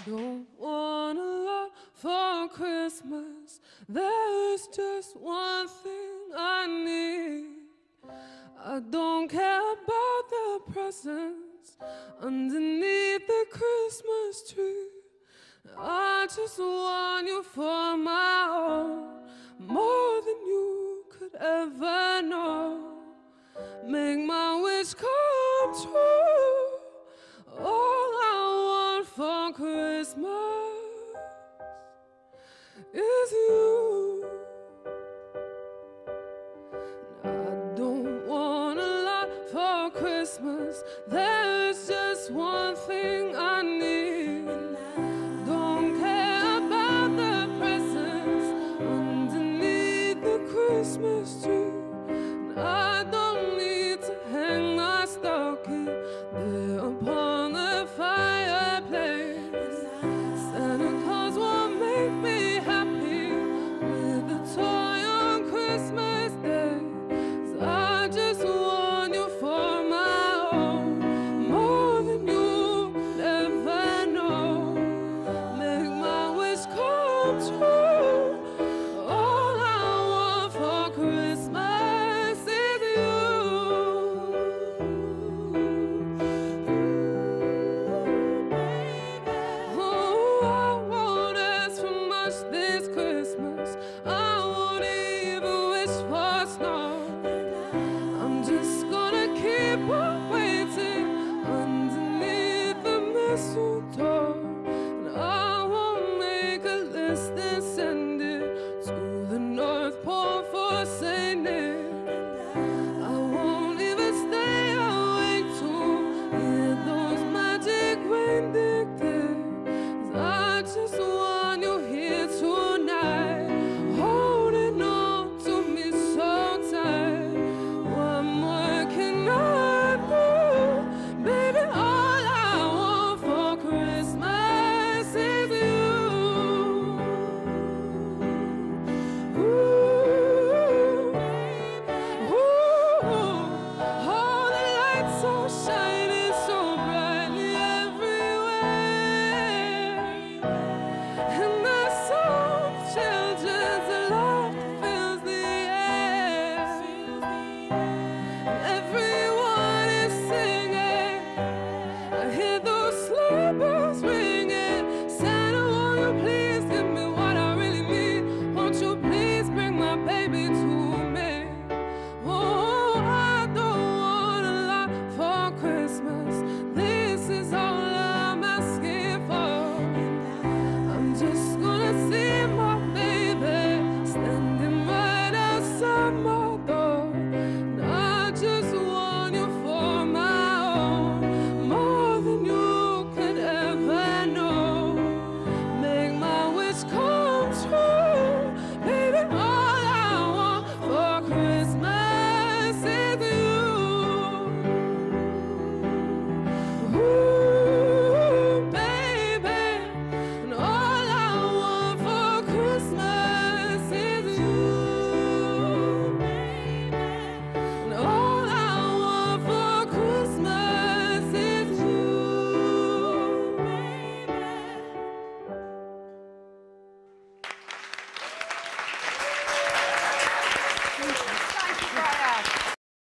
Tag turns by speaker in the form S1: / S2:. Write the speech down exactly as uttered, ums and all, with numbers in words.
S1: Don't want a lot for Christmas. There's just one thing I need. I don't care about the presents underneath the Christmas tree. I just want you for my own, more than you could ever know. Make my wish come true. All I want for Christmas is you. I don't want a lot for Christmas. There's just one thing I need. Don't care about the presents underneath the Christmas tree. And I don't need to hang my stocking there upon the fireplace. Santa Claus won't make me happy with a toy on Christmas Day. So I just want you for my own, more than you could ever know. Make my wish come true. All I want for Christmas is you. Oh, I won't ask for much this Christmas. I won't even wish for snow. I'm just gonna keep on waiting underneath the mistletoe.